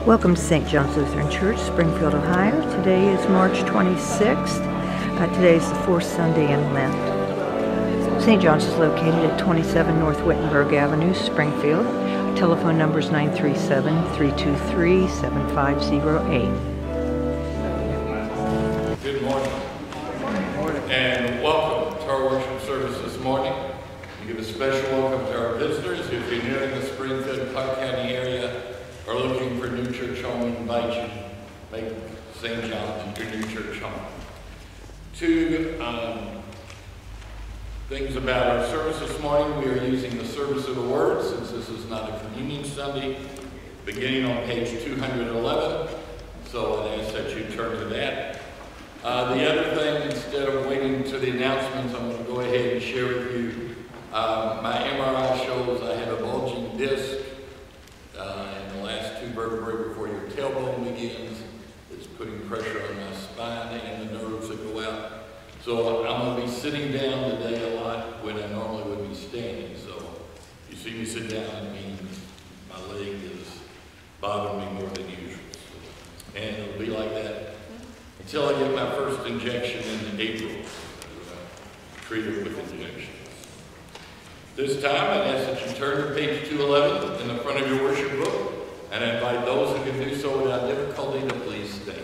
Welcome to St. John's Lutheran Church, Springfield, Ohio. Today is March 26th. Today is the fourth Sunday in Lent. St. John's is located at 27 North Wittenberg Avenue, Springfield. Telephone number is 937-323-7508. Good morning. And welcome to our worship service this morning. We give a special welcome to our visitors. If you're near in the Springfield, Pollock County area, or looking for a new church home, we invite you to make St. John's your new church home. Two things about our service this morning. We are using the service of the Word, since this is not a communion Sunday, beginning on page 211. So I'd ask that you turn to that. The other thing, instead of waiting to the announcements, I'm going to go ahead and share with you my MRI shows I have a bulging disc in the last two vertebrae before your tailbone begins. It's putting pressure on my spine and the nerves that go out. So I'm going to be sitting down today a lot when I normally would be standing. So if you see me sit down, it means my leg is bothering me more than usual. And it'll be like that until I get my first injection in April. Treated with injections. This time, I'd ask that you turn to page 211 in the front of your worship book, and I invite those who can do so without difficulty to please stand.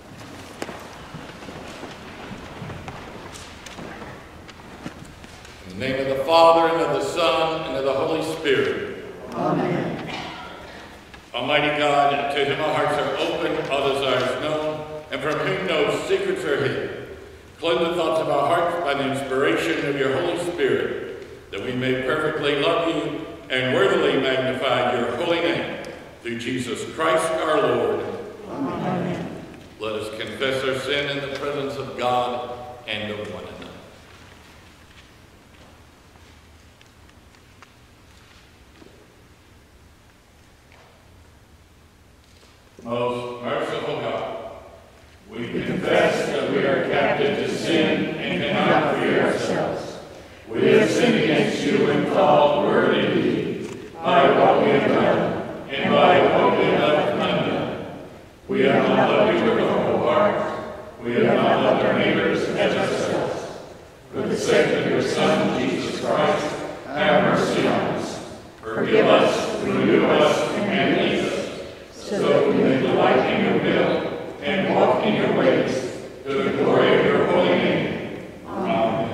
In the name of the Father, and of the Son, and of the Holy Spirit. Amen. Almighty God, to whom our hearts are open, all desires known, and from whom no secrets are hidden, cleanse the thoughts of our hearts by the inspiration of your Holy Spirit, that we may perfectly love you and worthily magnify your holy name, through Jesus Christ our Lord. Amen. Let us confess our sin in the presence of God and of one another. Most merciful God, we confess that we are captive to sin and cannot free ourselves. We have sinned against you in thought, word, and deed, by what we have done, and by what we have left undone. We have not loved you with our whole heart. We have not loved our neighbors as ourselves. For the sake of your Son, Jesus Christ, have mercy on us. Forgive us, renew us, and lead us, so that we may delight in your will and walk in your ways, to the glory of your holy name. Amen.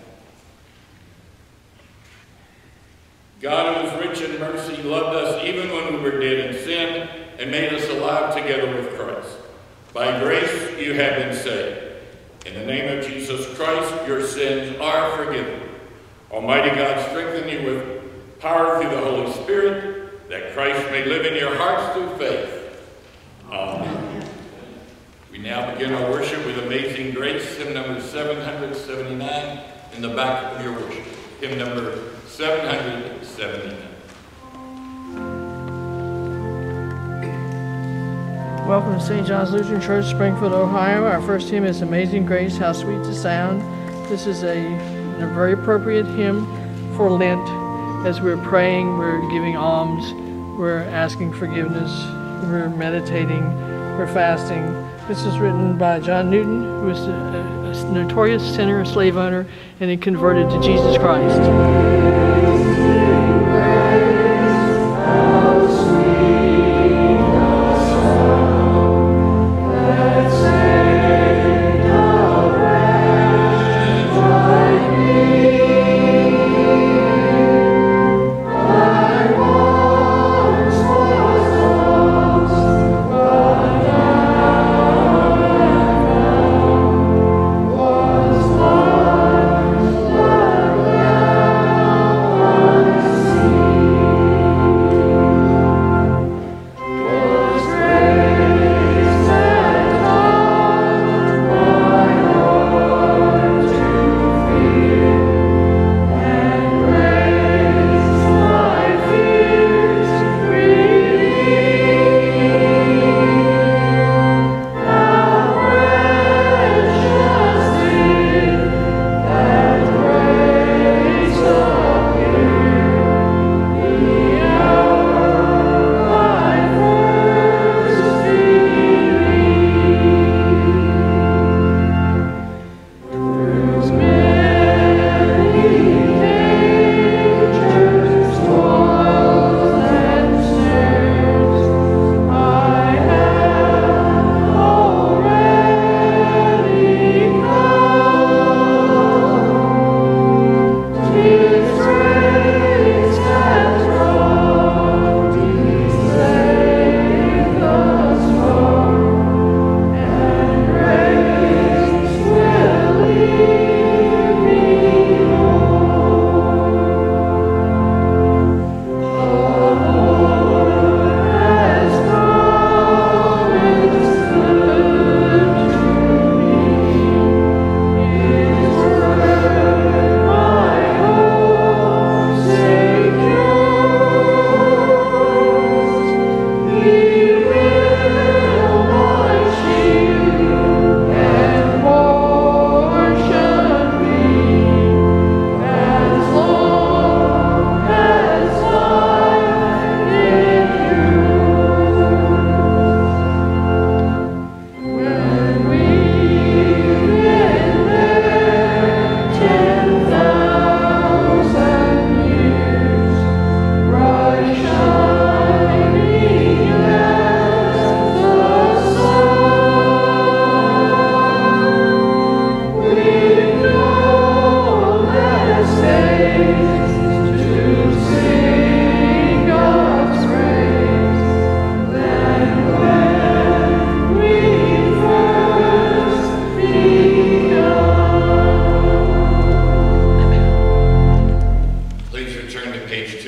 God, who is rich in mercy, loved us even when we were dead in sin, and made us alive together with Christ. By grace you have been saved. In the name of Jesus Christ, your sins are forgiven. Almighty God, strengthen you with power through the Holy Spirit, that Christ may live in your hearts through faith. Amen. We now begin our worship with Amazing Grace, hymn number 779, in the back of your worship. Hymn number 779. Welcome to St. John's Lutheran Church, Springfield, Ohio. Our first hymn is Amazing Grace, How Sweet the Sound. This is a very appropriate hymn for Lent. As we're praying, we're giving alms, we're asking forgiveness, we're meditating, we're fasting. This is written by John Newton, who was a notorious sinner, a slave owner, and he converted to Jesus Christ.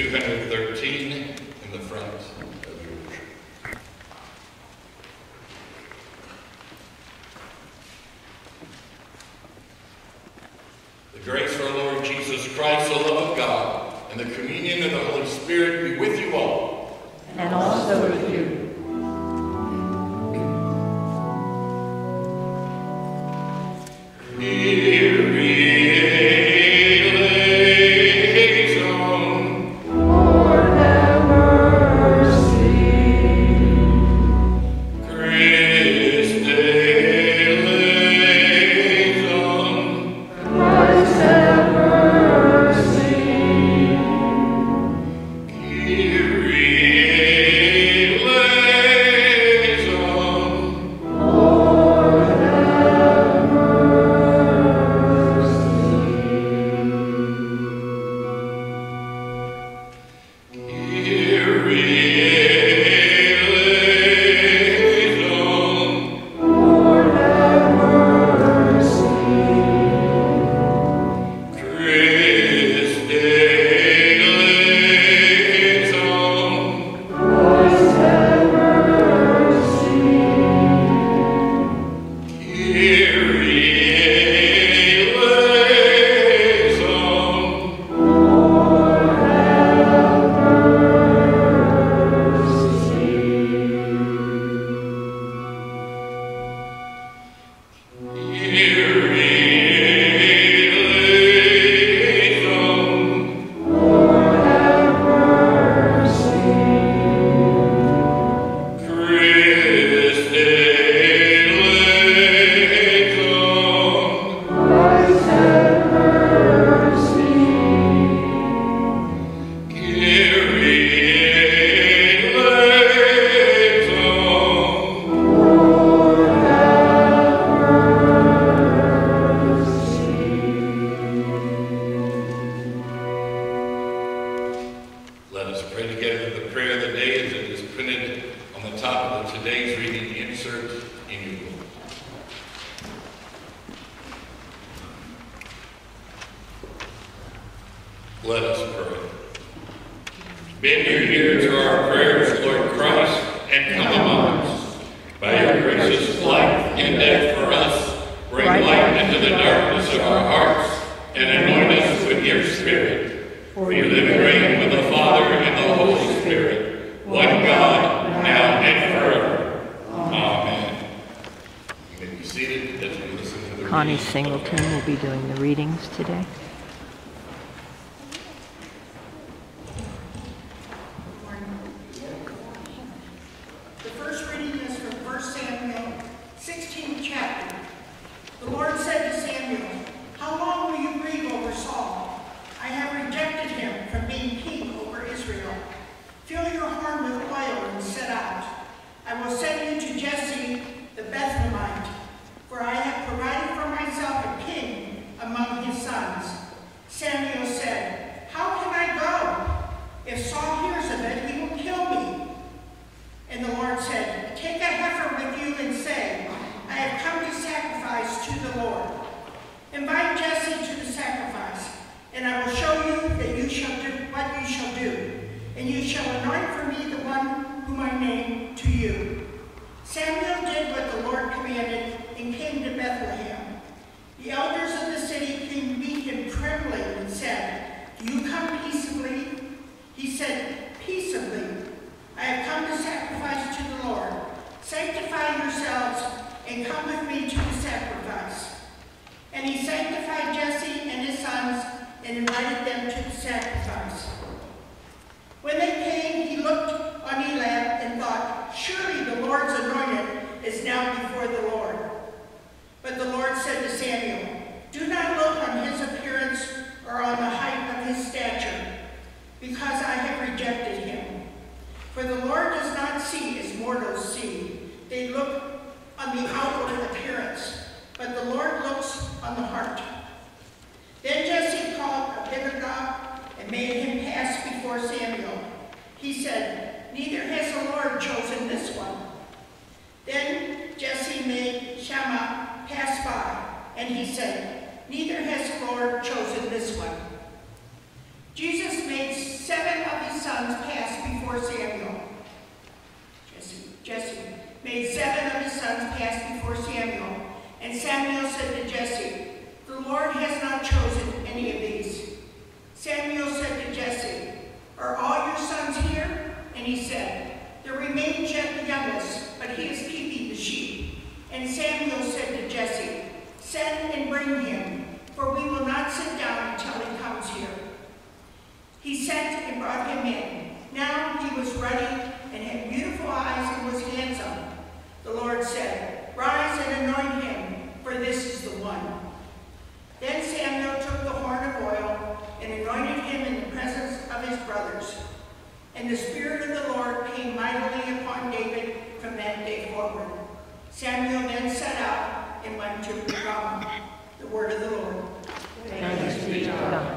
213 in the front of your worship. The grace of our Lord Jesus Christ, the love of God, and the communion of the Holy Spirit be with you all. And also with you. Let us pray. Bend your ear to our prayers, Lord Christ, and come among us. By your gracious life and death for us, bring light into the darkness of our hearts, and anoint us with your Spirit. For you live and reign with the Father and the Holy Spirit, one God, now and forever. Amen. You may be seated as we listen to the Connie reading. Singleton will be doing the readings today. Jesus made 7 of sons pass before Samuel. Jesse made 7 of his sons pass before Samuel. And Samuel said to Jesse, "The Lord has not chosen any of these." Samuel said to Jesse, "Are all your sons here?" And he said, "There remains yet the youngest, but he is keeping the sheep." And Samuel said to Jesse, "Send and bring him, for we will not sit down until he comes here." He sent and brought him in. Now he was ruddy and had beautiful eyes and was handsome. The Lord said, "Rise and anoint him, for this is the one." Then Samuel took the horn of oil and anointed him in the presence of his brothers. And the Spirit of the Lord came mightily upon David from that day forward. Samuel then set out and went to Ramah. The word of the Lord. Thanks be to God.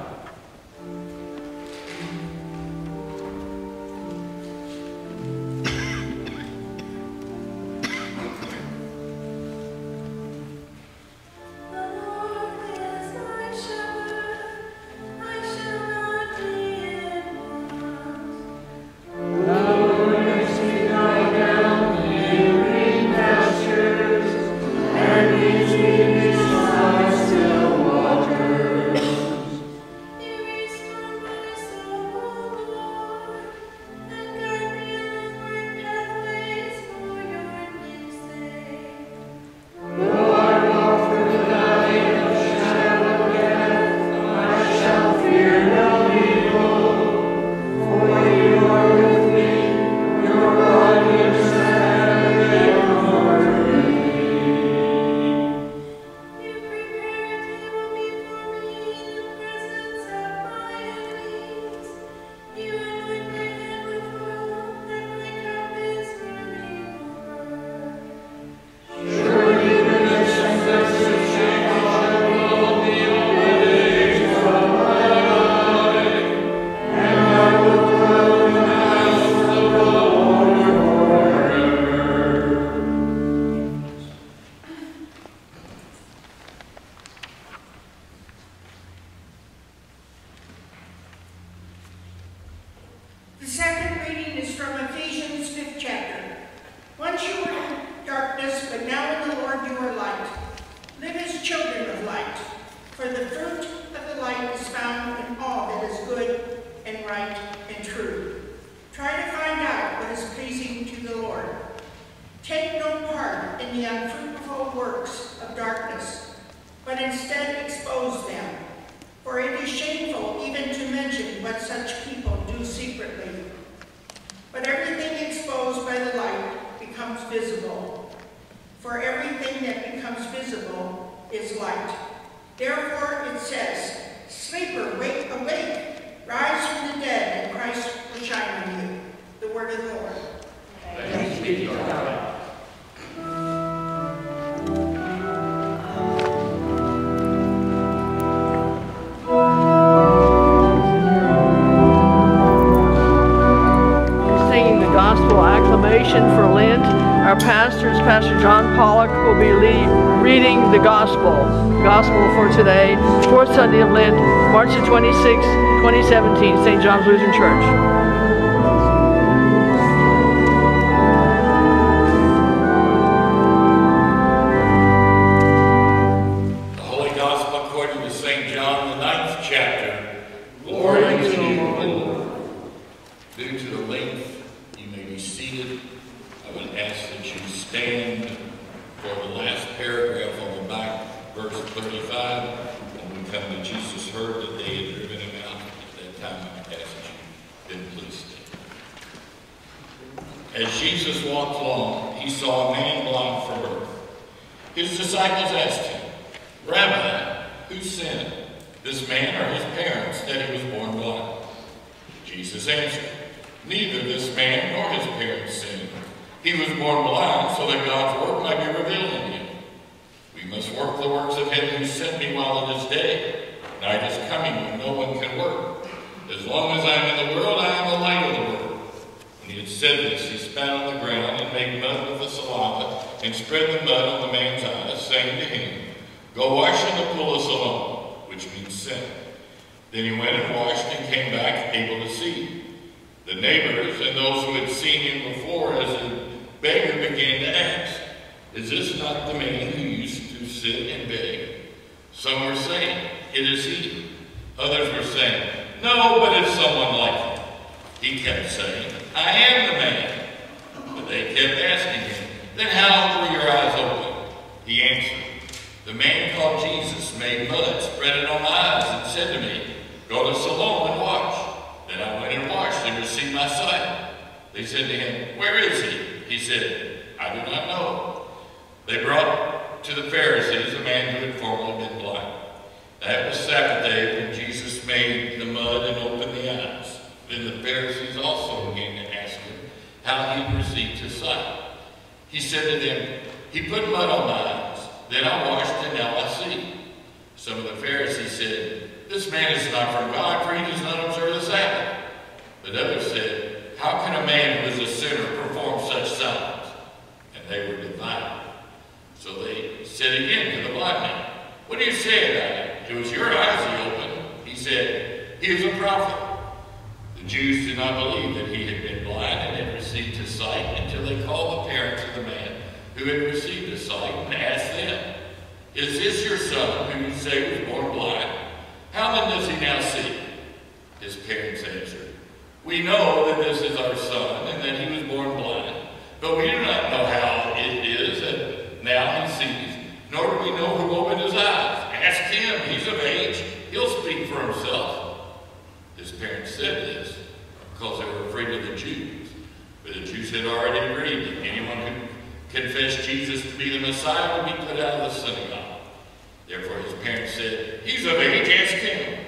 For Lent, our pastors, Pastor John Pollock, will be reading the Gospel for today, 4th Sunday of Lent, March the 26th, 2017, St. John's Lutheran Church. As Jesus walked along, he saw a man blind from birth. His disciples asked him, "Rabbi, who sinned, this man or his parents, that he was born blind?" Jesus answered, "Neither this man nor his parents sinned. He was born blind so that God's work might be revealed in him. We must work the works of him who sent me while it is day. Night is coming when no one can work. As long as I am in the world, I am the light of the world." When he had said this, he spat on the ground and made mud with the saliva and spread the mud on the man's eyes, saying to him, "Go wash in the pool of Siloam," which means sin. Then he went and washed and came back able to see. The neighbors and those who had seen him before as a beggar began to ask, "Is this not the man who used to sit and beg?" Some were saying, "It is he." Others were saying, "No, but it's someone like him." He kept saying, "I am the man." But they kept asking him, "Then how were your eyes open?" He answered, "The man called Jesus made mud, spread it on my eyes, and said to me, 'Go to Siloam and wash.' Then I went and washed and received my sight." They said to him, "Where is he?" He said, "I do not know." They brought to the Pharisees a man who had formerly been blind. That was Sabbath day when Jesus made the mud and opened the eyes. Then the Pharisees also began to ask him how he received his sight. He said to them, "He put mud on my eyes. Then I washed and now I see." Some of the Pharisees said, "This man is not from God, for he does not observe the Sabbath." But others said, "How can a man who is a sinner perform such signs?" And they were divided. So they said again to the blind man, "What do you say about it? It was your eyes he opened." He said, "He is a prophet." The Jews did not believe that he had been blind and had received his sight until they called the parents of the man who had received his sight and asked them, "Is this your son who you say was born blind? How then does he now see?" His parents answered, "We know that this is our son and that he was born blind, but we do not know how it is that now he sees, nor do we know who opened his eyes. Ask him, he's of age, he'll speak for himself." His parents said this because they were afraid of the Jews. But the Jews had already agreed that anyone who confessed Jesus to be the Messiah would be put out of the synagogue. Therefore his parents said, "He's of age, ask him."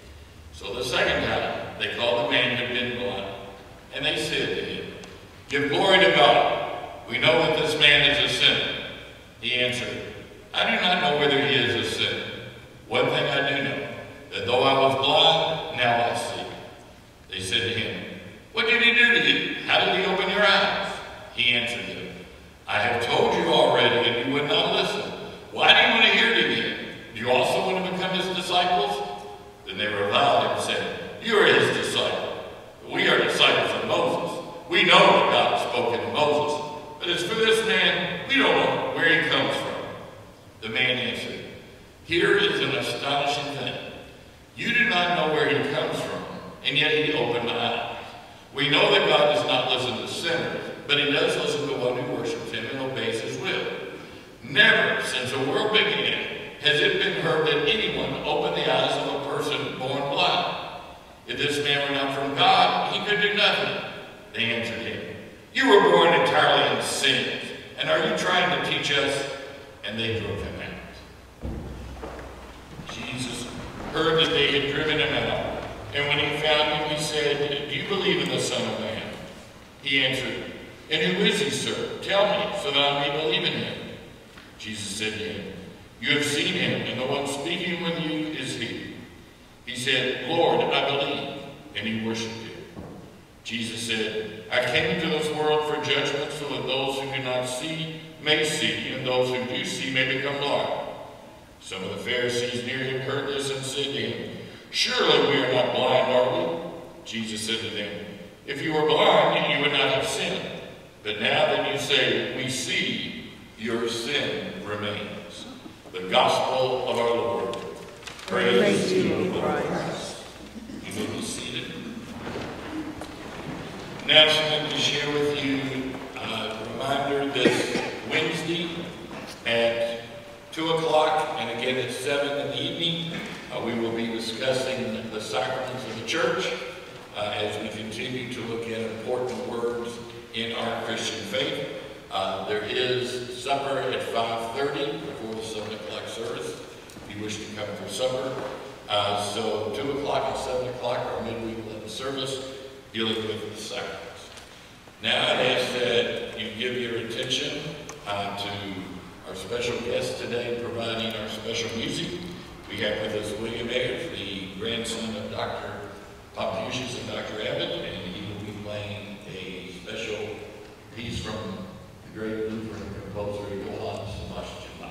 So the second time they called the man who had been blind, and they said to him, "Give glory to God. We know that this man is a sinner." He answered, "I do not know whether he is a sinner. One thing I do know, that though I was blind, now I see." They said to him, "What did he do to you? How did he open your eyes?" He answered them, "I have told you already, and you would not listen. Why do you want to hear it again? Do you also want to become his disciples?" Then they reviled him and said, "You are his disciple. But we are disciples of Moses. We know that God has spoken to Moses. But as for this man, we don't know where he comes from." The man answered, "Here is an astonishing thing. You do not know where he comes from, and yet he opened my eyes. We know that God does not listen to sinners, but he does listen to one who worships him and obeys his will. Never since the world began has it been heard that anyone opened the eyes of a person born blind. If this man were not from God, he could do nothing." They answered him, "You were born entirely in sins, and are you trying to teach us?" And they drove him out. Jesus heard that they had driven him out, and when he found him, he said, "Do you believe in the Son of Man?" He answered, "And who is he, sir? Tell me, so that I may believe in him." Jesus said to him, "You have seen him, and the one speaking with you is he." He said, "Lord, I believe," and he worshipped him. Jesus said, "I came into this world for judgment, so that those who do not see may see, and those who do see may become blind." Some of the Pharisees near him heard this and said to him, "Surely we are not blind, are we?" Jesus said to them, "If you were blind, you would not have sinned. But now that you say, 'We see,' your sin remains." The gospel of our Lord. Praise to you, Christ. You may be seated. Announcement to share with you. Reminder this Wednesday at 2 o'clock and again at 7 in the evening, we will be discussing the sacraments of the church as we continue to look at important words in our Christian faith. There is supper at 5:30 before the 7 o'clock service, if you wish to come for supper. So 2 o'clock and 7 o'clock are midweek Lenten service dealing with the sacraments. Now I'd ask that you give your attention to our special guest today providing our special music. We have with us William Ayers, the grandson of Dr. Papuchis and Dr. Abbott, and he will be playing a special piece from the great Lutheran composer Johann Sebastian Bach.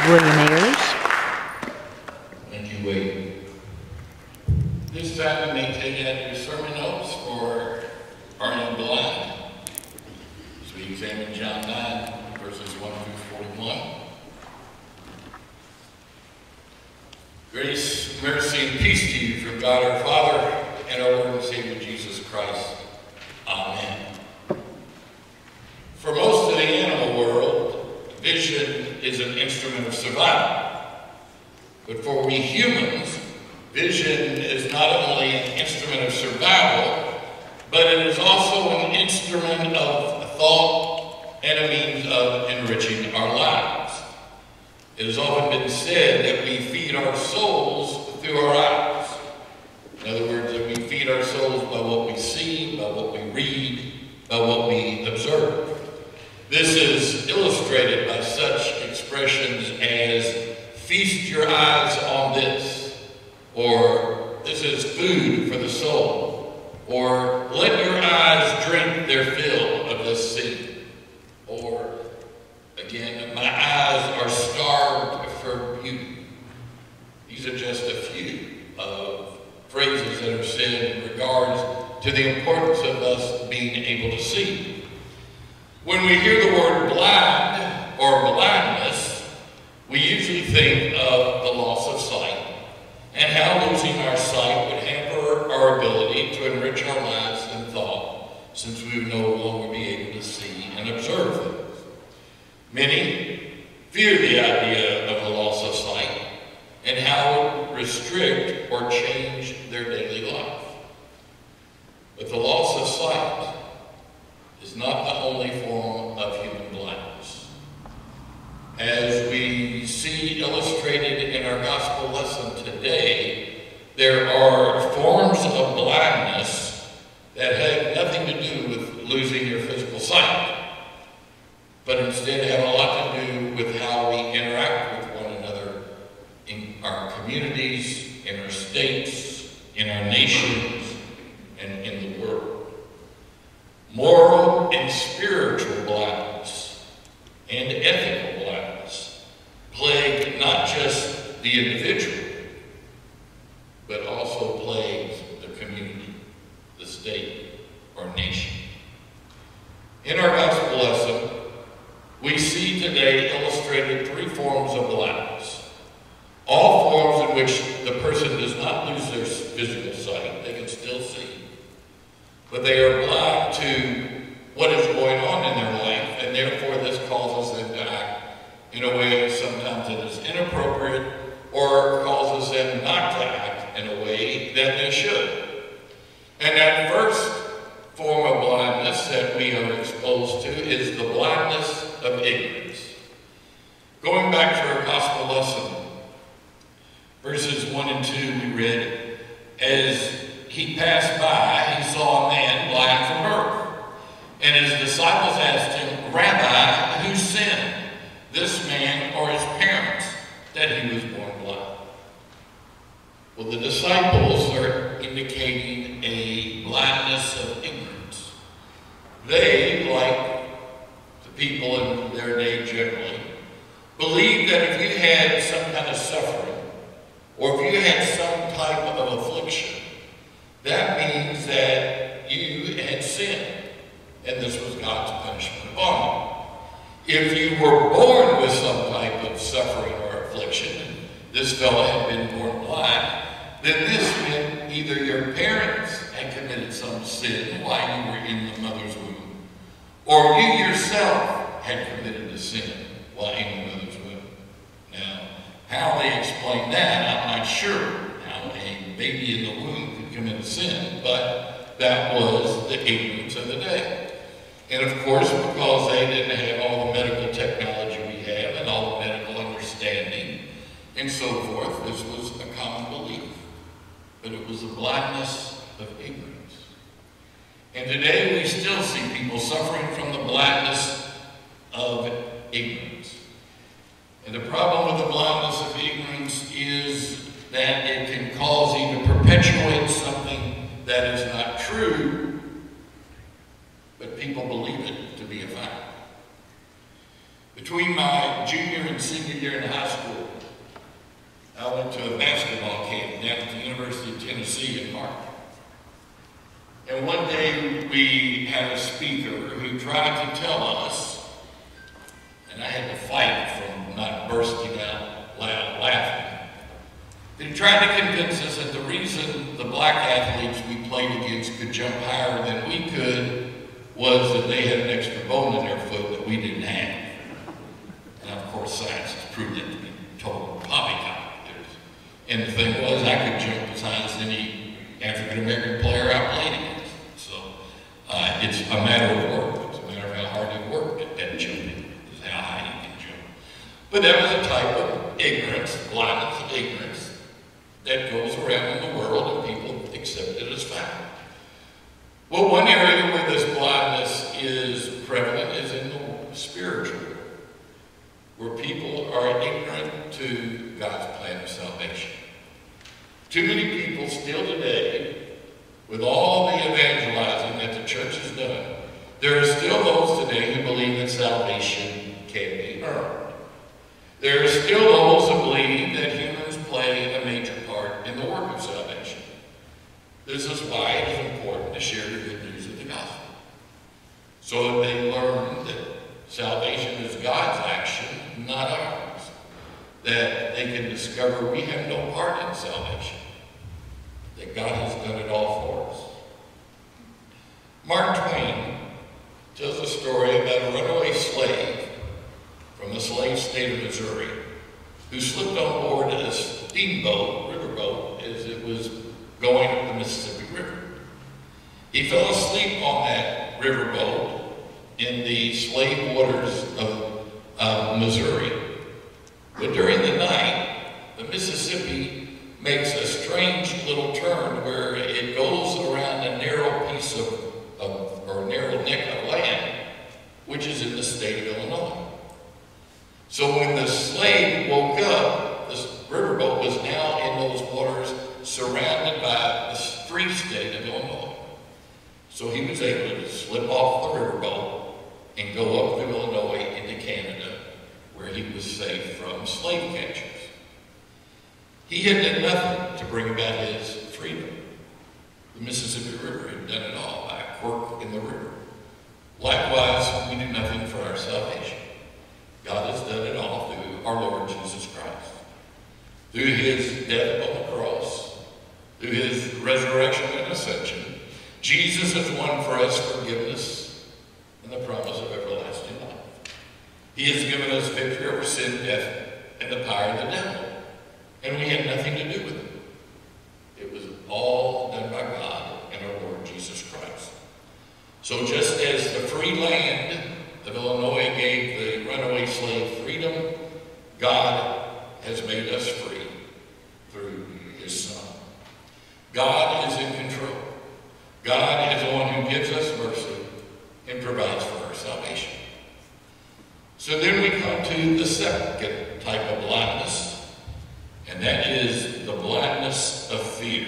William Ayers. Thank you, Wade. This time you may take out your sermon notes for Are You Blind? As we examine John 9, verses 1 through 41. Grace, mercy, and peace to you from God our Father and our Lord and Savior Jesus Christ. Amen. For most of the animal world, vision is an instrument of survival. But for we humans, vision is not only an instrument of survival, but it is also an instrument of thought and a means of enriching our lives. It has often been said that we feed our souls through our eyes. In other words, that we feed our souls by what we see, by what we read, by what we observe. This is illustrated by such expressions as, feast your eyes on this, or this is food for the soul, or let your eyes drink their fill of this sea, or again, my eyes are starved for beauty. These are just a few of phrases that are said in regards to the importance of us being able to see. When we hear the word blind or blindness, we usually think of the loss of sight and how losing our sight would hamper our ability to enrich our lives and thought, since we would no longer be able to see and observe things. Many fear the idea of the loss of sight and how it would restrict or change their daily life. But the loss of sight is not the only form of human blindness. As we see illustrated in our gospel lesson today, there are forms of blindness that have nothing to do with losing your physical sight, but instead have a lot to do with how we interact with one another in our communities, in our states, in our nations, and in the world. Moral and spiritual blindness and ethical blindness plague not just the individual, but also plagues the community, the state, or nation. In our gospel lesson, we see today illustrated three forms of blindness. All forms in which the person does not lose their physical sight, they can still see, but they are blind to what is going on in their life, and therefore this causes them to act in a way sometimes that is inappropriate, or causes them not to act in a way that they should. And that first form of blindness that we are exposed to is the blindness of ignorance. Going back to our gospel lesson, verses 1 and 2 we read, as he passed by, he saw a man blind from birth. And his disciples asked him, Rabbi, who sinned, this man or his parents, that he was born blind? Well, the disciples are indicating a blindness of ignorance. They, like the people in their day generally, believed that if you had some kind of suffering, or if you had some type of affliction, that means that you had sinned, and this was God's punishment upon you. If you were born with some type of suffering or affliction, and this fellow had been born blind, then this meant either your parents had committed some sin while you were in the mother's womb, or you yourself had committed a sin while in the mother's womb. Now, how they explain that, I'm not sure. How a baby in the womb could commit a sin, but that was the ignorance of the day. And of course, because they didn't have all the medical technology we have and all the medical understanding and so forth, this was a common belief. But it was the blindness of ignorance. And today we still see people suffering from the blindness of ignorance. And the problem with the blindness of ignorance is that it can cause you to perpetuate something that is not true, but people believe it to be a fact. Between my junior and senior year in high school, I went to a basketball camp down at the University of Tennessee in March. And one day we had a speaker who tried to tell us, and I had to fight from not bursting out loud laughing, that he tried to convince us that the reason the black athletes we played against could jump higher than we could was that they had an extra bone in their foot that we didn't have. And of course science has proved that to be total poppycock. And the thing was, I could jump as high as any African-American player I played against. So it's a matter of work. It's a matter of how hard you work at jumping, is how high you can jump. But that was a type of ignorance, blindness of ignorance, that goes around in the world and people accept it as fact. Well, one area where this blindness is prevalent is in the spiritual world, where people are ignorant to God's plan of salvation. Too many people still today, with all the evangelizing that the church has done, there are still those today who believe that salvation can be earned. There are still those who believe that humans play a major part in the work of salvation. This is why it is important to share the good news of the gospel, so that they learn that salvation is God's action, not ours. That they can discover we have no part in salvation. That God has done it all for us. Mark Twain tells a story about a runaway slave from the slave state of Missouri who slipped on board a steamboat, riverboat, as it was going up the Mississippi River. He fell asleep on that riverboat in the slave waters of Missouri. But during the night, the Mississippi makes a strange little turn where it goes around a narrow piece or narrow neck of land, which is in the state of Illinois. So when the slave woke up, this riverboat was now in those waters surrounded by the free state of Illinois. So he was able to slip off the riverboat and go up through Illinois into Canada, where he was safe from slave catchers. He had done nothing to bring about his freedom. The Mississippi River had done it all by a quirk in the river. Likewise, we do nothing for our salvation. God has done it all through our Lord Jesus Christ. Through his death on the cross, through his resurrection and ascension, Jesus has won for us forgiveness and the promise of everlasting life. He has given us victory over sin, death, and the power of the devil. And we had nothing to do with it. It was all done by God and our Lord Jesus Christ. So just as the free land of Illinois gave the runaway slave freedom, God has made us free through his Son. God is in control. God is the one who gives us mercy and provides for our salvation. So then we come to the second type of blindness, and that is the blindness of fear.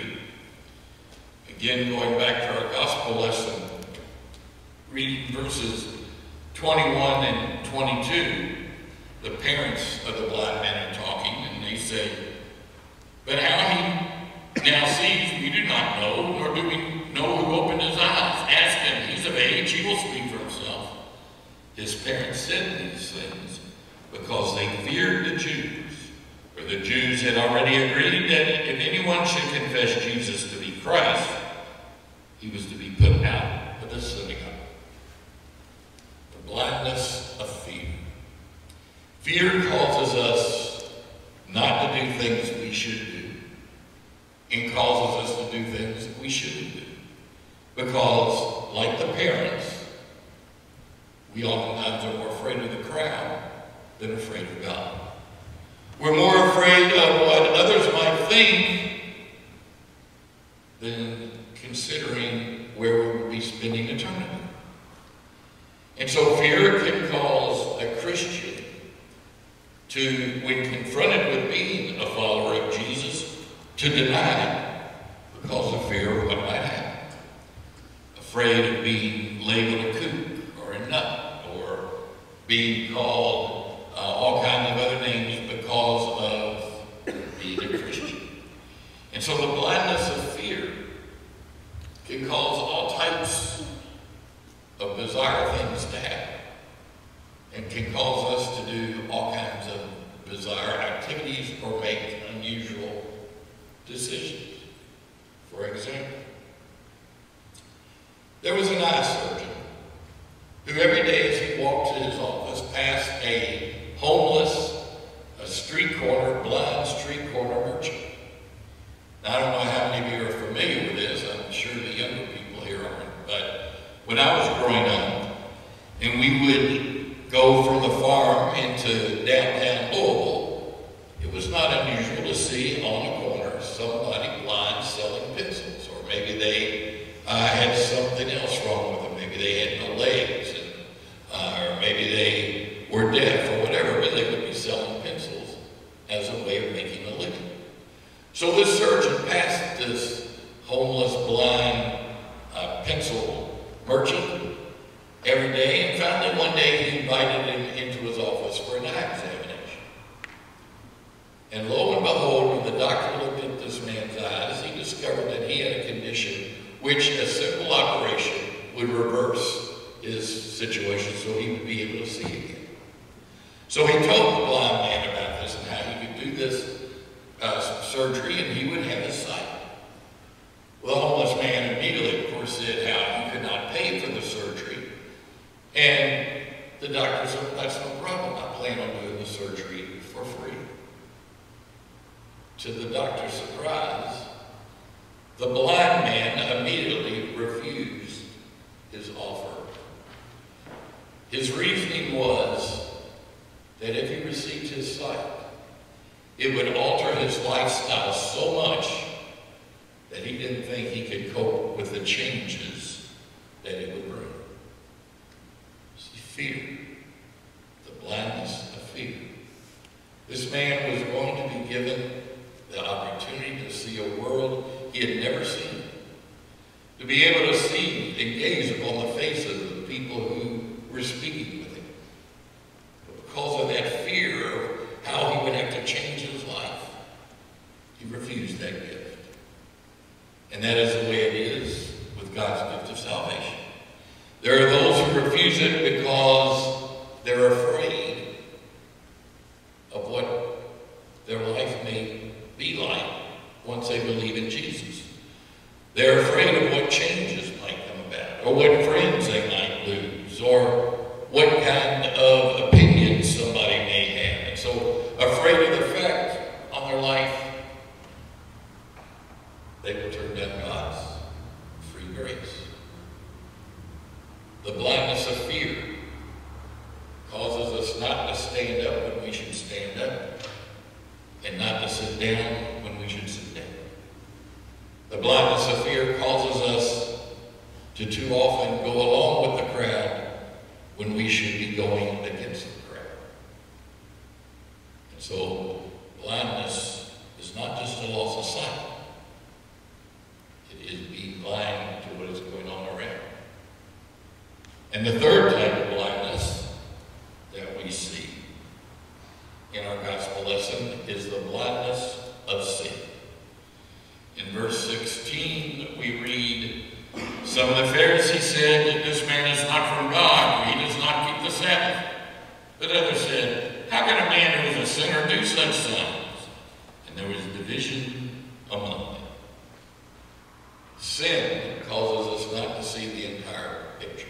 Again, going back to our gospel lesson, reading verses 21 and 22, the parents of the blind man are talking, and they say, "But how he now sees, we do not know, nor do we know who opened his eyes. Ask him, he's of age, he will speak for himself." His parents said these things because they feared the Jews, for the Jews had already agreed that if anyone should confess Jesus to be Christ, he was to be put out of the synagogue. The blindness of fear. Fear causes us not to do things we should do, and causes us to do things that we shouldn't do. Because, like the parents, we oftentimes are more afraid of the crowd than afraid of God. We're more afraid of what others might think than considering where we will be spending eternity. And so fear can cause a Christian to, when confronted with being a follower of Jesus, to deny it because of fear of what might happen. Afraid of being labeled a kook or a nut or being called all kinds of other names because of being a Christian. And so the blindness of fear can cause all types of bizarre things to happen, and can cause us to do all kinds of bizarre activities or make unusual decisions. For example, there was an eye surgeon who every day as he walked to his office passed a homeless, blind street corner merchant. Now, I don't know how many of you are familiar with this. I'm sure the younger people here aren't. But when I was growing up, and we would go from the farm into downtown Louisville, it was not unusual to see on a corner somebody blind selling pencils, or maybe they had something else wrong with them. Maybe they had no legs, or maybe they were deaf, or whatever, but they would be selling pencils as a way of making a living. So this surgeon passed this homeless, blind pencil merchant every day, and finally one day he invited him into his office for an eye examination. And lo and behold, when the doctor looked at this man's eyes, he discovered that he had a condition which a simple operation would reverse his situation so he would be able to see again. So he told the blind man about this and how he could do this surgery and he would have his sight. Well, the homeless man immediately, of course, said how he could not pay for the surgery. And the doctor said, well, that's no problem. I plan on doing the surgery for free. To the doctor's surprise, the blind man immediately refused his offer. His reasoning was that if he received his sight, it would alter his lifestyle so much that he didn't think he could cope with the changes that it would bring. See, fear, the blindness of fear. This man was going to be given the opportunity to see a world he had never seen, to be able to see and gaze upon the faces of the people who were speaking with him. But because of that fear of how he would have to change his life, he refused that gift. And that is the way it is with God's gift of salvation. There are those who refuse it because they're afraid of what their life may be like once they believe in Jesus. They're afraid of what changes might come about, or what friends they might lose, or what kind of opinions somebody may have. And so, afraid of the effect on their life, they will turn down God's free grace. The blindness of fear causes us not to stand up when we should stand up, and not to sit down when we should sit down. The blindness of fear causes us to too often go along with the crowd when we should be going against the crowd. And so, blindness is not just a loss of sight. It is being blind to what is going on around. And the third type of blindness that we see in our gospel lesson is the blindness of sin. In verse 16, we read, some of the Pharisees said that this man is not from God, for he does not keep the Sabbath. But others said, how can a man who is a sinner do such signs? And there was division among them. Sin causes us not to see the entire picture.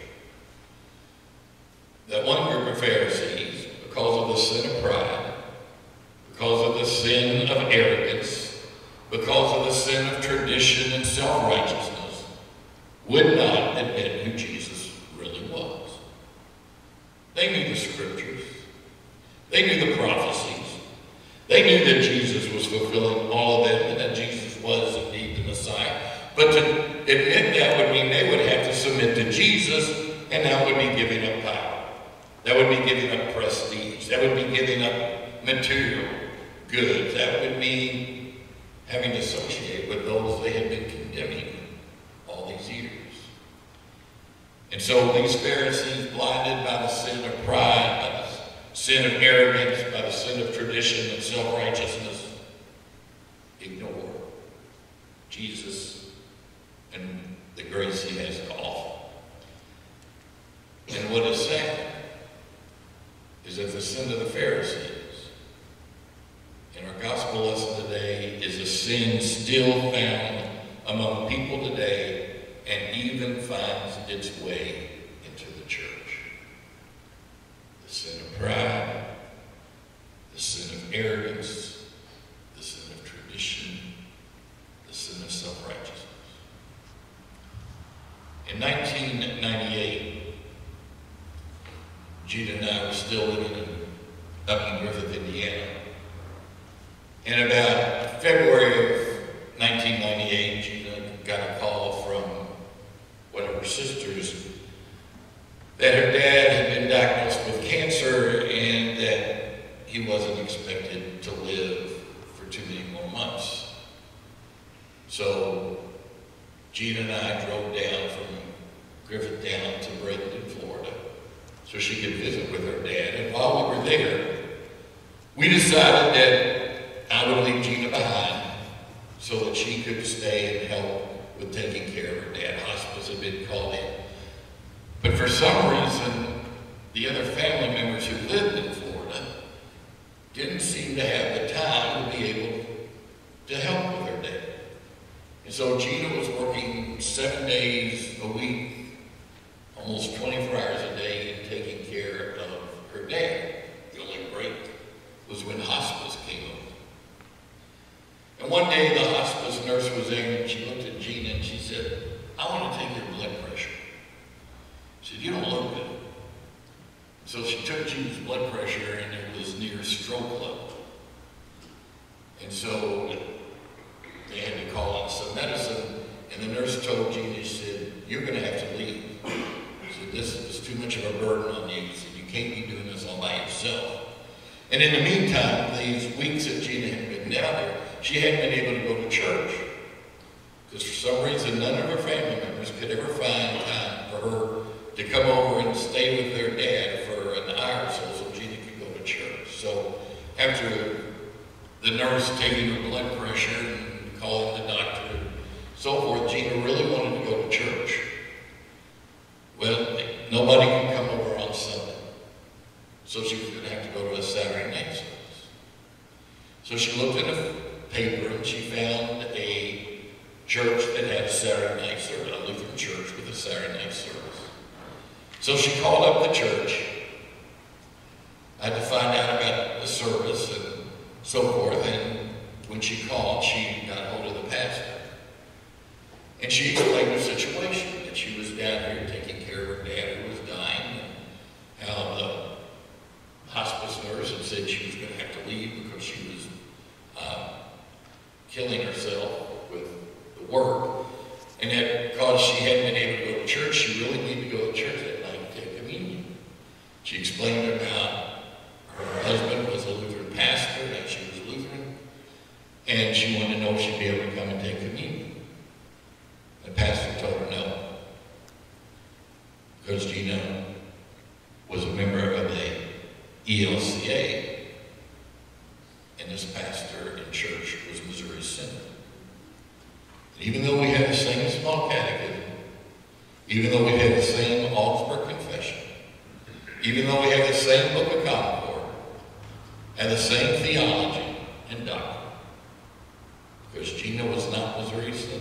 That one group of Pharisees, because of the sin of pride, because of the sin of arrogance, because of the sin of tradition and self-righteousness, would not admit who Jesus really was. They knew the scriptures. They knew the prophecies. They knew that Jesus was fulfilling all of them and that Jesus was indeed the Messiah. But to admit that would mean they would have to submit to Jesus, and that would be giving up power. That would be giving up prestige. That would be giving up material goods. That would mean having to associate with those they had been condemning all these years. And so these Pharisees, blinded by the sin of pride, by the sin of arrogance, by the sin of tradition and self-righteousness, ignore Jesus and the grace he has to offer. And what is sad is that the sin of the Pharisees in our gospel lesson today is a sin still found among people today and even finds its way into the church. The sin of pride, the sin of arrogance, the sin of tradition, the sin of self-righteousness. In 1998, Gina and I were still living up in Griffith, Indiana. In about February of 1998, Gina got a call from one of her sisters that her dad had been diagnosed with cancer and that he wasn't expected to live for too many more months. So Gina and I drove down from Griffith down to Bradenton, Florida, so she could visit with her dad. And while we were there, we decided that I would leave Gina behind so that she could stay and help with taking care of her dad. Hospice had been called in. But for some reason, the other family members who lived in Florida didn't seem to have the time to be able to help with her dad. And so Gina was working 7 days a week, almost 24 hours a day, in taking care of her dad. The only break was when hospice came over. And one day the hospice nurse was there and she looked at Gina and she said, "I want to take your blood pressure." She said, "You don't look good." So she took Gina's blood pressure and it was near stroke level. And so they had to call in some medicine, and the nurse told Gina, she said, "You're going to have to leave." She said, "This is too much of a burden on you." She said, "You can't be doing this all by yourself." And in the meantime, these weeks that Gina had been down there, she hadn't been able to go to church. Because for some reason, none of her family members could ever find time for her to come over and stay with their dad for an hour or so Gina could go to church. So after the nurse taking her blood pressure and calling the doctor and so forth, Gina really wanted to go to church. Well, nobody could come over on Sunday. So she was going to have to go to a Saturday night service. So she looked in the paper and she found a church that had a Saturday night service, a Lutheran church with a Saturday night service. So she called up the church. I had to find out about the service and so forth, and when she called, she got hold of the pastor. And she explained her situation, that she was down here taking care of her dad who was dying, and how the hospice nurse had said she was going to have to leave because she was killing herself with the work. And that because she hadn't been able to go to church, she really needed to go to church that night to take communion. She explained about her husband was a Lutheran pastor, that she was Lutheran, and she wanted to know if she'd be able to come and take communion. The pastor told her no, because Gina was a member of the ELCA, and this pastor in church was Missouri Synod. And even though we had the same small catechism, even though we had the same Augsburg Confession, even though we had the same Book of Common Core, and the same theology and doctrine, because Gina was not Missouri Synod,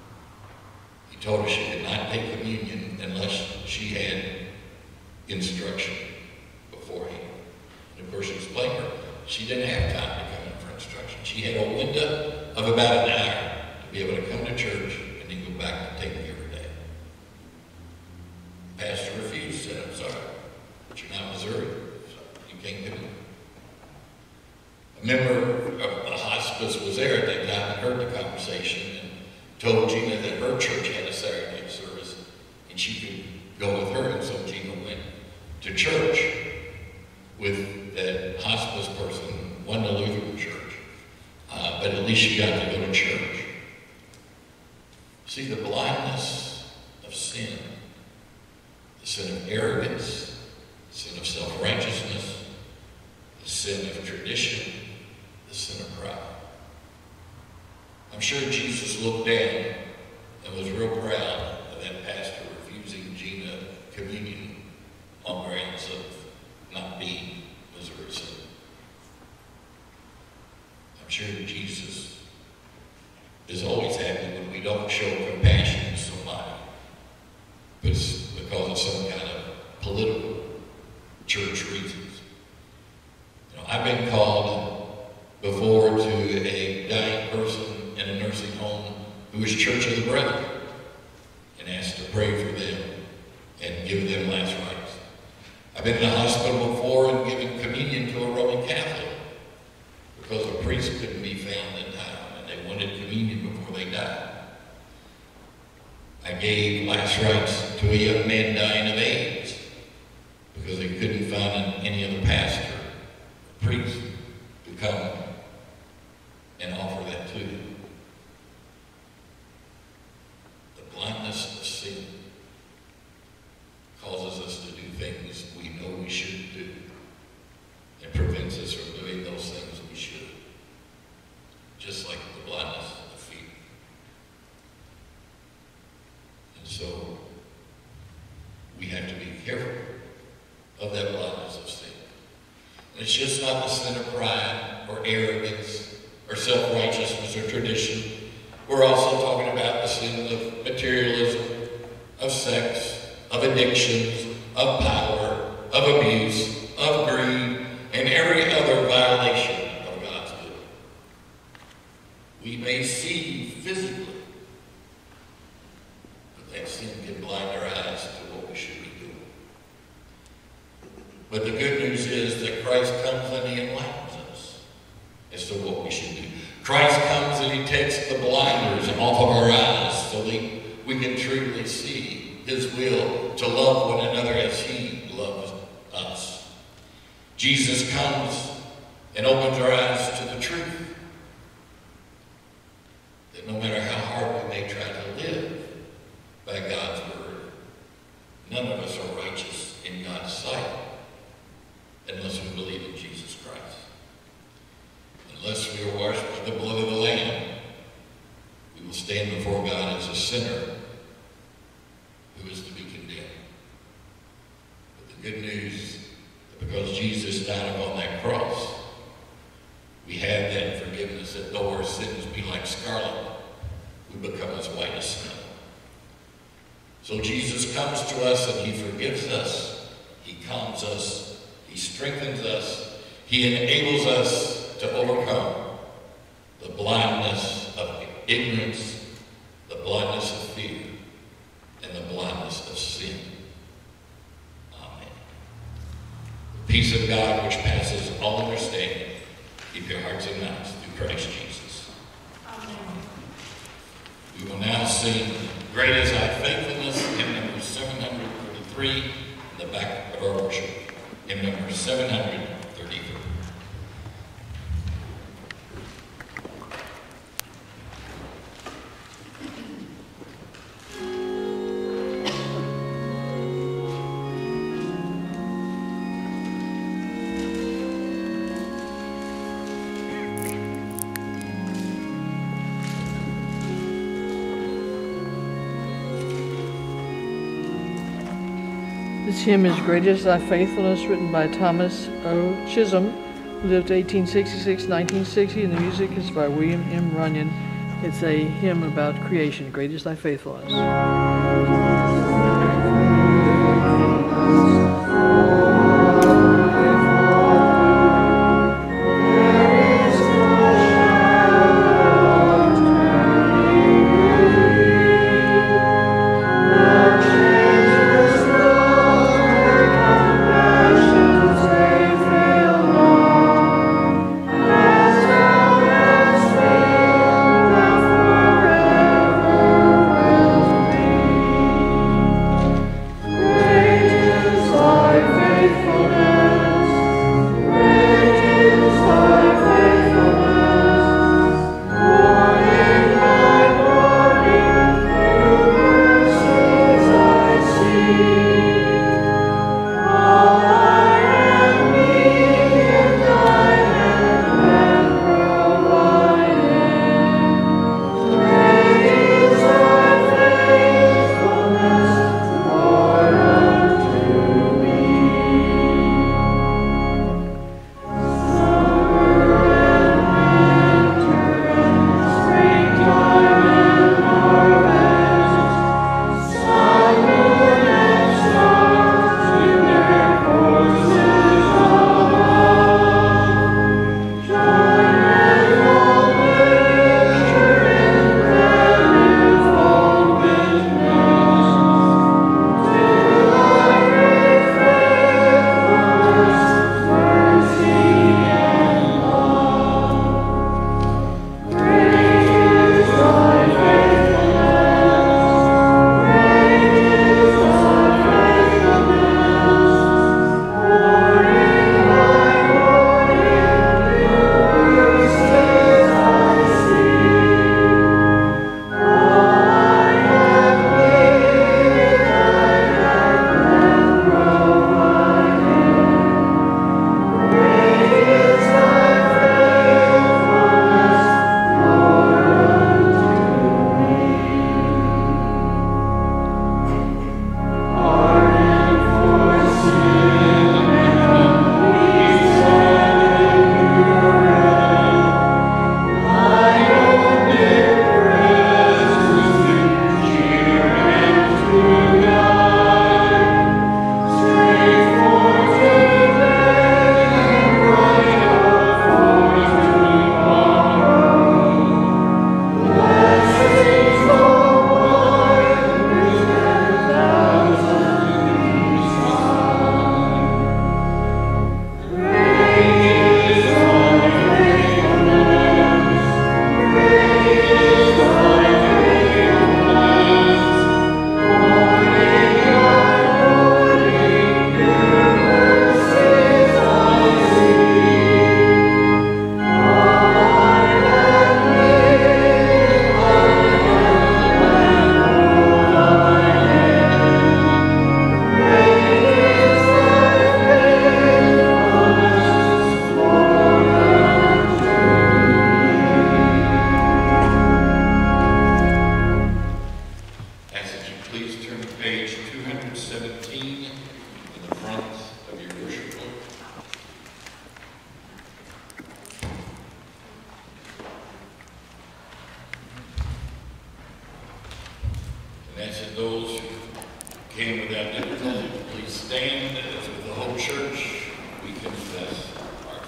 he told her she could not take communion unless she had instruction beforehand. And of course, she explained her, she didn't have time to come in for instruction. She had a window of about an hour to be able to come to church and then go back to taking care of her dad. The pastor refused, said, "I'm sorry, but you're not Missouri, so you can't do it." A member of the hospice was there at that time and heard the conversation and told Gina that her church had a Saturday night service and she could go with her, and so Gina went to church with that hospice person, wasn't a Lutheran church, but at least she got to go to church. See, the blindness of sin arrogance, the sin of self-righteousness, the sin of tradition, the sin of pride. I'm sure Jesus looked down and was real proud of that pastor refusing Gina communion on grounds of not being Missouri Synod. I'm sure Jesus is always happy when we don't show compassion to somebody, but it's because of some kind of political church reasons. You know, I've been called before to a dying person in a nursing home who was Church of the Brethren and asked to pray for them and give them last rites. I've been in the hospital before and given communion to a Roman Catholic because a priest couldn't be found in time and they wanted communion before they died. I gave last rites to a young man dying of AIDS because they couldn't find any other pastor or priest to come and offer that to him. The blindness of sin causes us to do things we know we shouldn't do and prevents us from doing those things we should. Just like the blindness of fear. And so we have to be careful of that blindness of sin. And it's just not the sin of pride or arrogance or self-righteousness or tradition. We're also talking about the sins of materialism, of sex, of addictions, of power, of abuse, of greed, and every other violation of God's will. We may see physically, but that sin can blind our eyes to what we should be doing. But the good news is that Christ comes and he enlightens us as to what we should do. Christ comes and he takes the blinders off of our eyes so that we can truly see his will to love one another as he loves us. Jesus comes and opens our eyes to the truth that no matter how hard we may try to live by God's word, none of us are righteous in God's sight unless we believe in Jesus Christ. Unless we are washed by the blood of the Lamb, we will stand before God as a sinner who is to be condemned. But the good news is that because Jesus died upon that cross, we have that forgiveness, that though our sins be like scarlet, we become as white as snow. So Jesus comes to us and he forgives us, he calms us, he strengthens us, he enables us to overcome the blindness of ignorance, the blindness of fear, and the blindness of sin. Amen. The peace of God which passes all understanding, keep your hearts and minds through Christ Jesus. Amen. We will now sing Great Is Thy Faithfulness, hymn number 733, in the back of our worship. Hymn number 733. This hymn is Great Is Thy Faithfulness, written by Thomas O. Chisholm, who lived 1866-1960, and the music is by William M. Runyon. It's a hymn about creation. Great is Thy Faithfulness. Forever will be. stand as with the whole church, we confess our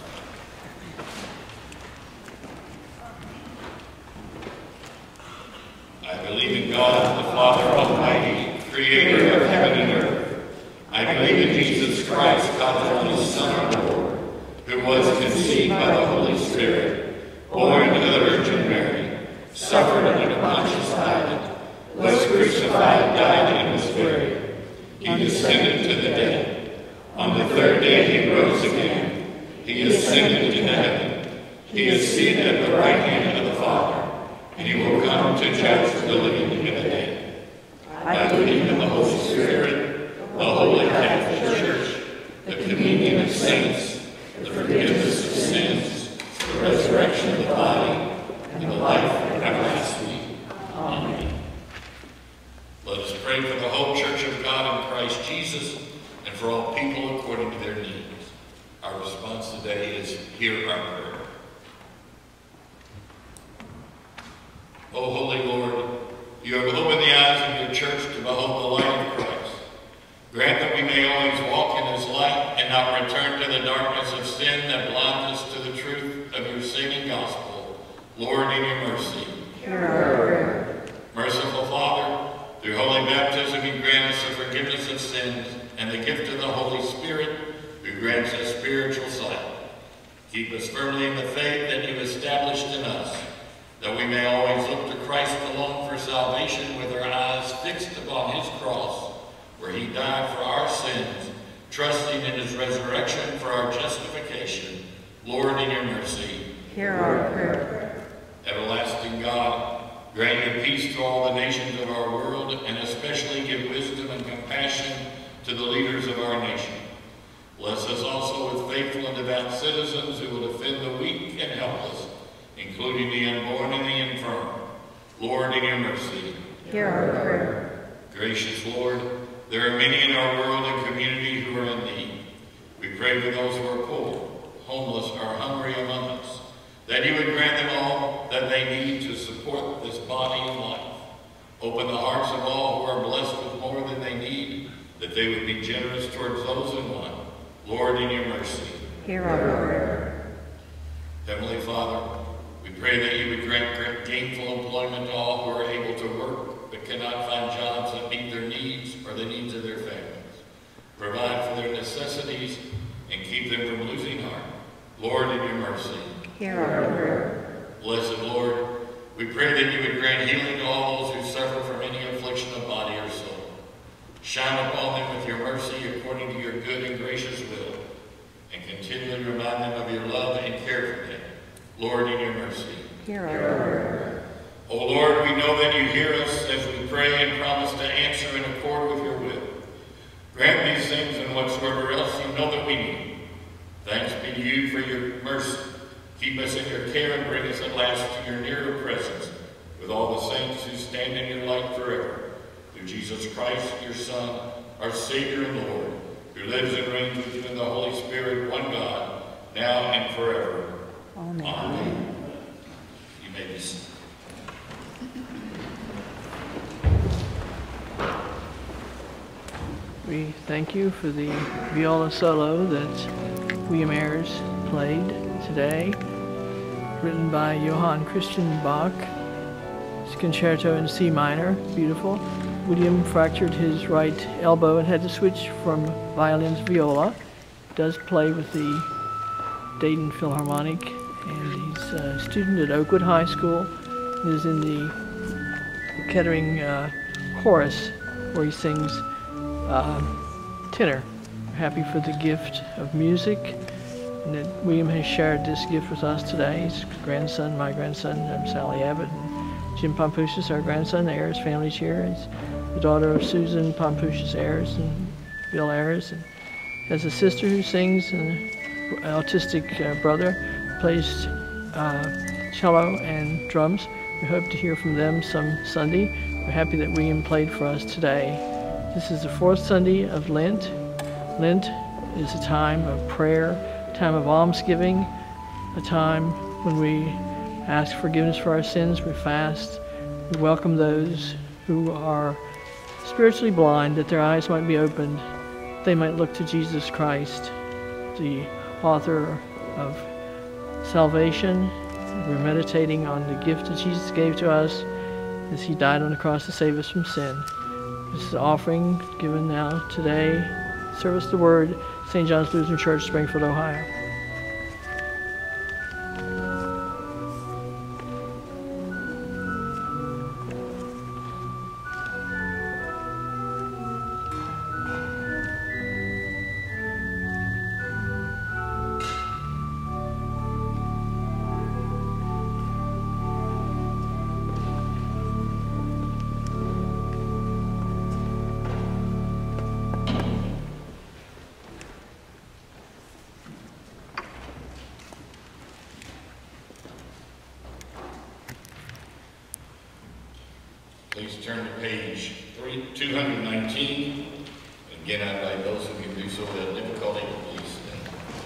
faith. I believe in God, the Father Almighty, creator of heaven and earth. I believe in Jesus Christ, God's only Son, our Lord, who was conceived by the Holy Spirit, born of the Virgin Mary, suffered under Pontius Pilate, was crucified, died, and was buried. He descended to the dead. On the third day he rose again. He ascended into heaven. He is seated at the right hand of the Father, and he will come to judge the living and the dead. I believe in the Holy Spirit, the Holy Catholic Church, the communion of saints, the forgiveness of sins, the resurrection of the body, and the life everlasting. Amen. Let us pray for the whole Church of God in Christ Jesus and for all people according to their needs. Our response today is, hear our prayer. O Holy Lord, you have opened the eyes of your church to behold the light of Christ. Grant that we may always walk in his light and not return to the darkness of sin that blinds us to the truth of your saving gospel. Lord, in your mercy. Hear our prayer. Merciful Father, through holy baptism you grant us the forgiveness of sins and the gift of the Holy Spirit, who grants us spiritual sight. Keep us firmly in the faith that you established in us, that we may always look to Christ alone for salvation with our eyes fixed upon his cross, where he died for our sins, trusting in his resurrection for our justification. Lord, in your mercy. Hear our prayer. Everlasting God, grant your peace to all the nations of our world, and especially give wisdom and compassion to the leaders of our nation. Bless us also with faithful and devout citizens who will defend the weak and helpless, including the unborn and the infirm. Lord, in your mercy. Hear our prayer. Gracious Lord, there are many in our world and community who are in need. We pray for those who are poor, homeless, or hungry among us, that you would grant them all that they need to support this body and life. Open the hearts of all who are blessed with more than they need, that they would be generous towards those in want. Lord, in your mercy. Hear our prayer. Heavenly Father, we pray that you would grant gainful employment to all who are able to work but cannot find jobs that meet their needs or the needs of their families. Provide for their necessities and keep them from losing heart. Lord, in your mercy. Hear our prayer. Blessed Lord, we pray that you would grant healing to all those who suffer from any affliction of body or soul. Shine upon them with your mercy according to your good and gracious will, and continually remind them of your love and care for them. Lord, in your mercy. Hear our prayer. O Lord, we know that you hear us as we pray and promise to answer in accord with your will. Grant these things and whatsoever else you know that we need. Thanks be to you for your mercy. Keep us in your care and bring us at last to your nearer presence with all the saints who stand in your light forever. Through Jesus Christ, your Son, our Savior and Lord, who lives and reigns with you in the Holy Spirit, one God, now and forever. Amen. Amen. You may be seated. We thank you for the viola solo that William Ayres played today, written by Johann Christian Bach. It's a concerto in C minor, beautiful. William fractured his right elbow and had to switch from violin to viola. Does play with the Dayton Philharmonic, and he's a student at Oakwood High School and is in the Kettering chorus where he sings tenor. We're happy for the gift of music, and that William has shared this gift with us today. His grandson, my grandson, Sally Abbott, and Jim Pompushis, our grandson, the Ayres family's here. He's the daughter of Susan Pompushis Ayres and Bill Ayres, and has a sister who sings, and an autistic brother who plays cello and drums. We hope to hear from them some Sunday. We're happy that William played for us today. This is the fourth Sunday of Lent. Lent is a time of prayer, a time of almsgiving, a time when we ask forgiveness for our sins, we fast, we welcome those who are spiritually blind, that their eyes might be opened, they might look to Jesus Christ, the author of salvation. We're meditating on the gift that Jesus gave to us as he died on the cross to save us from sin. This is an offering given now today. Service the Word, St. John's Lutheran Church, Springfield, Ohio. Please turn to page 219. Again, I invite those who can do so without difficulty to please stand.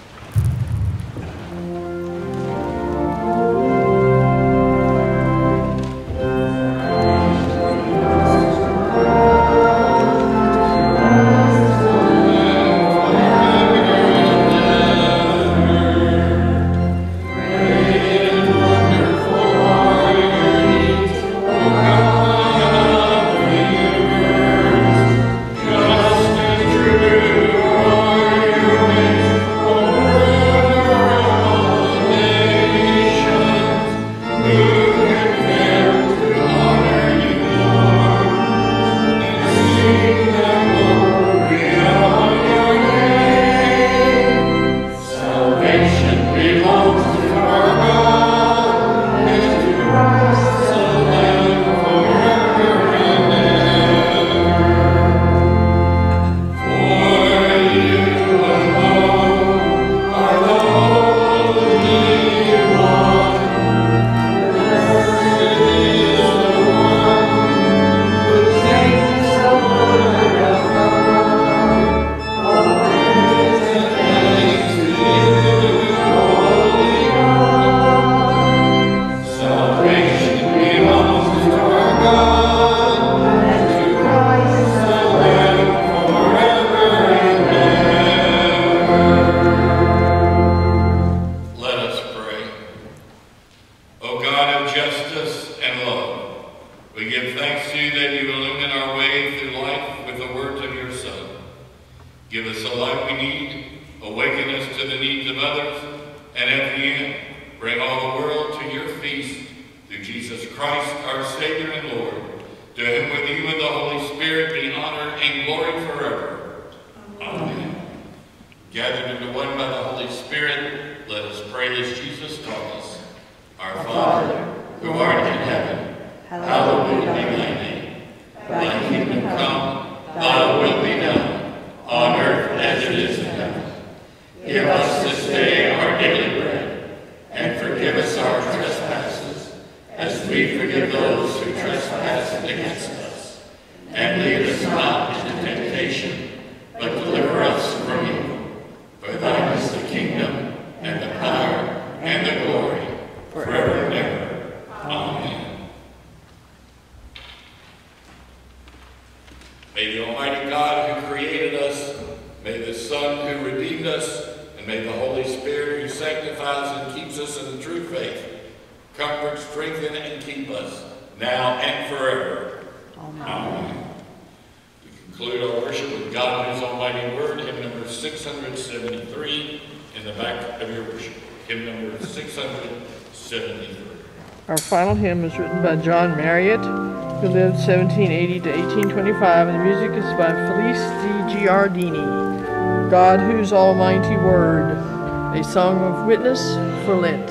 Our final hymn is written by John Marriott, who lived 1780 to 1825, and the music is by Felice Di Giardini. God, whose almighty word, a song of witness for Lent.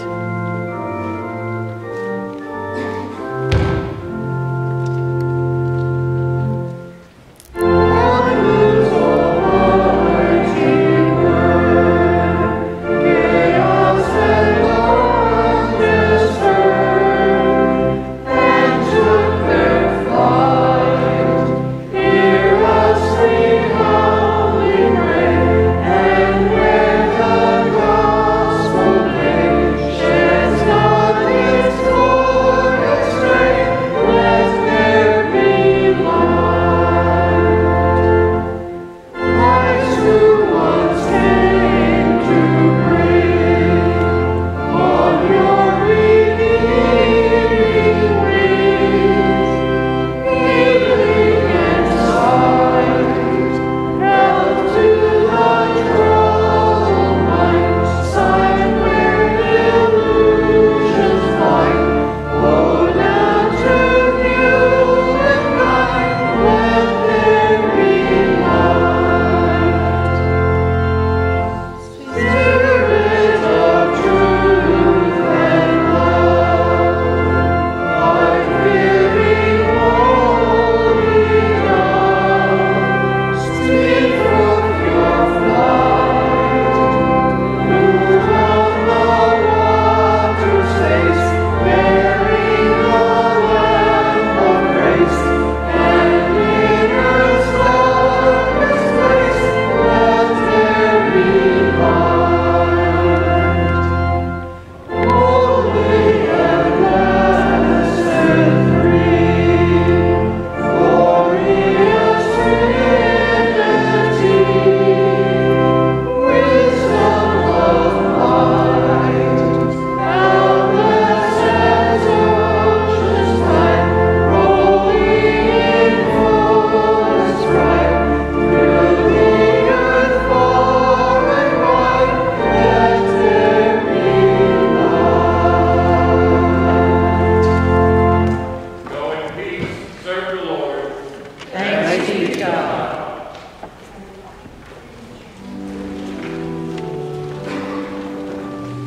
Shall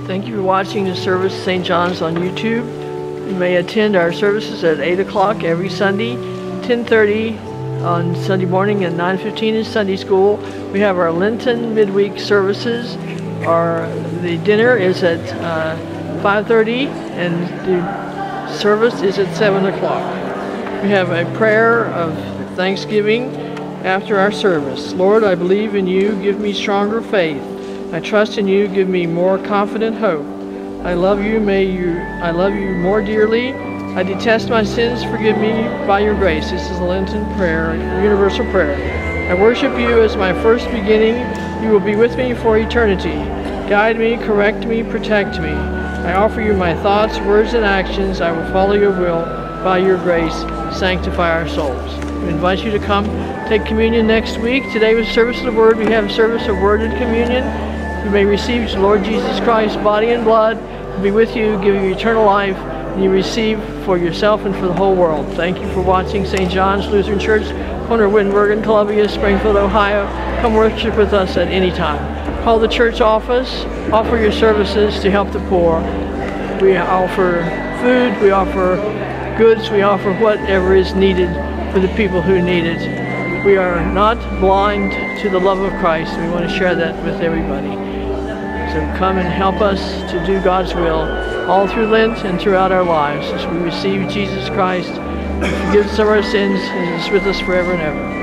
Thank you for watching the service of St. John's on YouTube. You may attend our services at 8 o'clock every Sunday, 10:30 on Sunday morning, and 9:15 in Sunday school. We have our Lenten midweek services. The dinner is at 5:30 and the service is at 7 o'clock. We have a prayer of thanksgiving after our service. Lord, I believe in you. Give me stronger faith. I trust in you. Give me more confident hope. I love you. I love you more dearly. I detest my sins. Forgive me by your grace. This is a Lenten prayer, universal prayer. I worship you as my first beginning. You will be with me for eternity. Guide me, correct me, protect me. I offer you my thoughts, words, and actions. I will follow your will. By your grace, sanctify our souls. We invite you to come take communion next week. Today was service of the word. We have a service of word and communion. You may receive Lord Jesus Christ's body and blood. He'll be with you, give you eternal life, and you receive for yourself and for the whole world. Thank you for watching St. John's Lutheran Church, corner of Wittenberg and Columbia, Springfield, Ohio. Come worship with us at any time. Call the church office, offer your services to help the poor. We offer food, we offer goods, we offer whatever is needed for the people who need it. We are not blind to the love of Christ. We want to share that with everybody. So come and help us to do God's will all through Lent and throughout our lives as we receive Jesus Christ, who forgives us of our sins and is with us forever and ever.